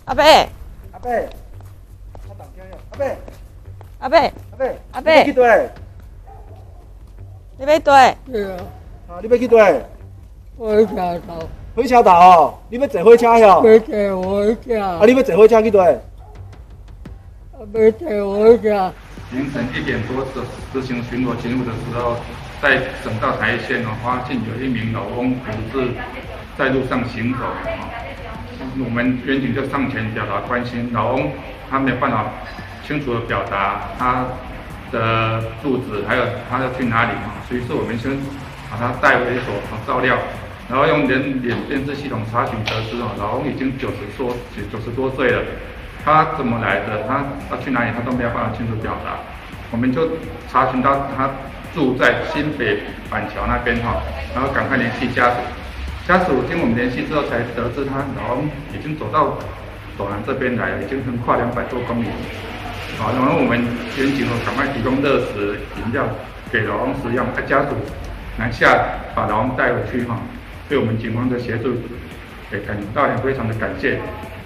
阿伯， 阿伯，我当听阿伯， 阿伯， 阿伯， 阿伯你去对？ 你要对？ 对啊， 啊，你要去对？ 火车头， 火车头哦，你要坐火车哟？ 要坐火车， 啊，你要坐火车去对？ 要坐火车。 凌晨1点多执行巡逻勤务的时候，在省道台线发现有一名老翁独自在路上行走，我们员警就上前表达关心。老翁他没有办法清楚的表达他的住址，还有他要去哪里，所以说我们先把他带回所照料，然后用人脸辨识系统查询得知，老翁已经90多岁了。他怎么来的？他要去哪里？他都没有办法清楚表达。我们就查询到他住在新北板桥那边然后赶快联系家属。家属经我们联系之后才得知，他老翁已经走到斗南这边来了，已经横跨200多公里。然后我们员警赶快提供热食、饮料给老翁食用，家属南下把老翁带回去对我们警方的协助，也感到非常的感谢。